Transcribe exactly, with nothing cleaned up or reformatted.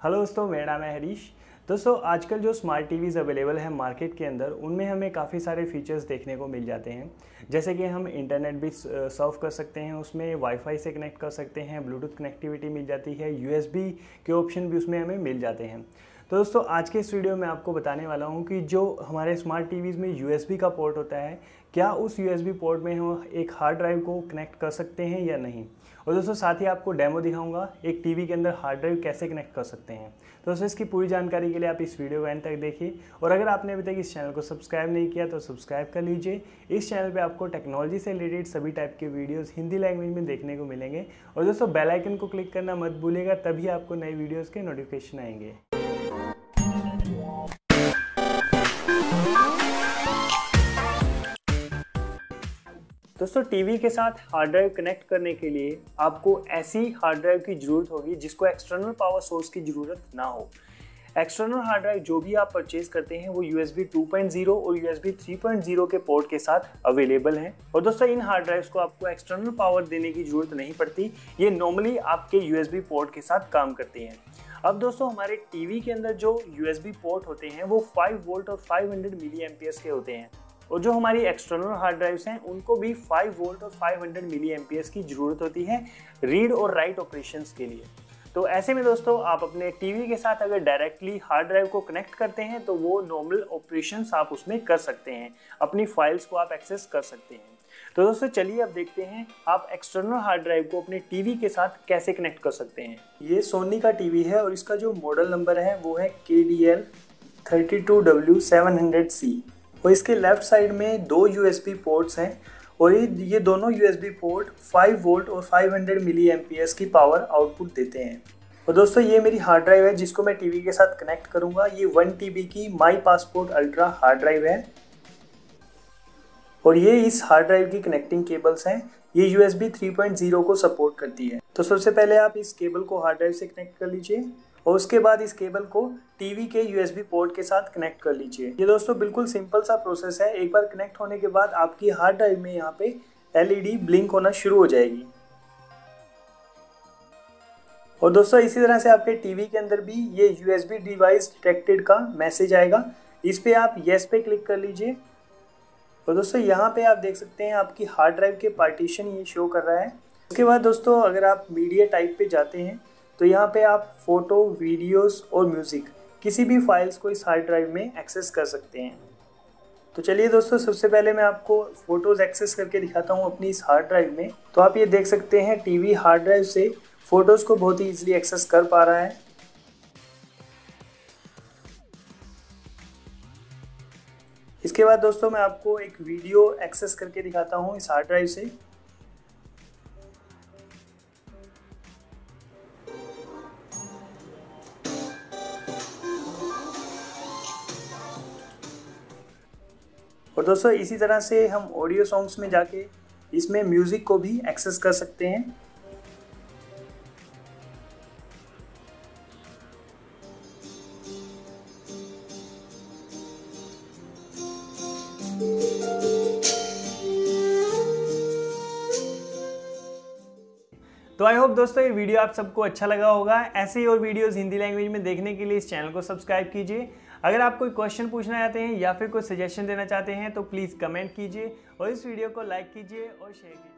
Hello दोस्तों, मेरा नाम है हरीश। दोस्तों, आजकल जो स्मार्ट टीवीज़ अवेलेबल है मार्केट के अंदर, उनमें हमें काफ़ी सारे फीचर्स देखने को मिल जाते हैं। जैसे कि हम इंटरनेट भी सर्व कर सकते हैं, उसमें वाईफाई से कनेक्ट कर सकते हैं, ब्लूटूथ कनेक्टिविटी मिल जाती है, यूएसबी के ऑप्शन भी उसमें हमें मिल जाते हैं। तो दोस्तों, आज के इस वीडियो में आपको बताने वाला हूं कि जो हमारे स्मार्ट टीवीज़ में यूएसबी का पोर्ट होता है, क्या उस यूएसबी पोर्ट में हम एक हार्ड ड्राइव को कनेक्ट कर सकते हैं या नहीं। और दोस्तों, साथ ही आपको डेमो दिखाऊंगा एक टीवी के अंदर हार्ड ड्राइव कैसे कनेक्ट कर सकते हैं। तो दोस्तों, इसकी पूरी जानकारी के लिए आप इस वीडियो को एंड तक देखिए। और अगर आपने अभी तक इस चैनल को सब्सक्राइब नहीं किया तो सब्सक्राइब कर लीजिए। इस चैनल पे आपको टेक्नोलॉजी से रिलेटेड सभी टाइप के वीडियोस हिंदी लैंग्वेज में देखने को मिलेंगे। और दोस्तों, बेल आइकन को क्लिक करना मत भूलिएगा, तभी आपको नए वीडियोज़ के नोटिफिकेशन आएंगे। दोस्तों, टीवी के साथ हार्ड ड्राइव कनेक्ट करने के लिए आपको ऐसी हार्ड ड्राइव की ज़रूरत होगी जिसको एक्सटर्नल पावर सोर्स की ज़रूरत ना हो। एक्सटर्नल हार्ड ड्राइव जो भी आप परचेज करते हैं वो यूएसबी टू पॉइंट ज़ीरो और यूएसबी थ्री पॉइंट ज़ीरो के पोर्ट के साथ अवेलेबल हैं। और दोस्तों, इन हार्ड ड्राइव्स को आपको एक्सटर्नल पावर देने की ज़रूरत नहीं पड़ती, ये नॉर्मली आपके यूएसबी पोर्ट के साथ काम करती हैं। अब दोस्तों, हमारे टीवी के अंदर जो यूएसबी पोर्ट होते हैं वो फाइव वोल्ट और फाइव हंड्रेड मिली एम्पियर्स के होते हैं। और जो हमारी एक्सटर्नल हार्ड ड्राइव्स हैं उनको भी फाइव वोल्ट और फाइव हंड्रेड मिली एम्पियर्स की ज़रूरत होती है रीड और राइट ऑपरेशंस के लिए। तो ऐसे में दोस्तों, आप अपने टीवी के साथ अगर डायरेक्टली हार्ड ड्राइव को कनेक्ट करते हैं तो वो नॉर्मल ऑपरेशंस आप उसमें कर सकते हैं, अपनी फाइल्स को आप एक्सेस कर सकते हैं। तो दोस्तों, चलिए अब देखते हैं आप एक्सटर्नल हार्ड ड्राइव को अपने टीवी के साथ कैसे कनेक्ट कर सकते हैं। ये सोनी का टीवी है और इसका जो मॉडल नंबर है वो है K D L thirty two W seven hundred C. और इसके लेफ्ट साइड में दो यूएसबी पोर्ट्स हैं और ये ये दोनों यूएसबी पोर्ट फाइव वोल्ट और फाइव हंड्रेड मिली एम्पियर्स की पावर आउटपुट देते हैं। और दोस्तों, ये मेरी हार्ड ड्राइव है जिसको मैं टीवी के साथ कनेक्ट करूंगा। ये वन टीबी की my passport ultra hard drive है और ये इस हार्ड ड्राइव की कनेक्टिंग केबल्स हैं। ये यूएसबी थ्री पॉइंट ज़ीरो को सपोर्ट करती है। तो सबसे पहले आप इस केबल को हार्ड ड्राइव से कनेक्ट कर लीजिए और उसके बाद इस केबल को टीवी के यूएसबी पोर्ट के साथ कनेक्ट कर लीजिए। ये दोस्तों बिल्कुल सिंपल सा प्रोसेस है। एक बार कनेक्ट होने के बाद आपकी हार्ड ड्राइव में यहाँ पे एलईडी ब्लिंक होना शुरू हो जाएगी। और दोस्तों, इसी तरह से आपके टीवी के अंदर भी ये यूएसबी डिवाइस डिटेक्टेड का मैसेज आएगा। इस पे आप येस पे क्लिक कर लीजिए। और दोस्तों, यहाँ पे आप देख सकते हैं आपकी हार्ड ड्राइव के पार्टीशन ये शो कर रहा है। उसके बाद दोस्तों, अगर आप मीडिया टाइप पे जाते हैं तो यहाँ पे आप फोटो, वीडियोस और म्यूज़िक किसी भी फाइल्स को इस हार्ड ड्राइव में एक्सेस कर सकते हैं। तो चलिए दोस्तों, सबसे पहले मैं आपको फ़ोटोज़ एक्सेस करके दिखाता हूँ अपनी इस हार्ड ड्राइव में। तो आप ये देख सकते हैं टीवी हार्ड ड्राइव से फ़ोटोज़ को बहुत ही ईजिली एक्सेस कर पा रहा है। इसके बाद दोस्तों, मैं आपको एक वीडियो एक्सेस करके दिखाता हूँ इस हार्ड ड्राइव से। और दोस्तों, इसी तरह से हम ऑडियो सॉन्ग्स में जाके इसमें म्यूज़िक को भी एक्सेस कर सकते हैं। तो आई होप दोस्तों ये वीडियो आप सबको अच्छा लगा होगा। ऐसे ही और वीडियोस हिंदी लैंग्वेज में देखने के लिए इस चैनल को सब्सक्राइब कीजिए। अगर आप कोई क्वेश्चन पूछना चाहते हैं या फिर कोई सजेशन देना चाहते हैं तो प्लीज़ कमेंट कीजिए और इस वीडियो को लाइक कीजिए और शेयर कीजिए।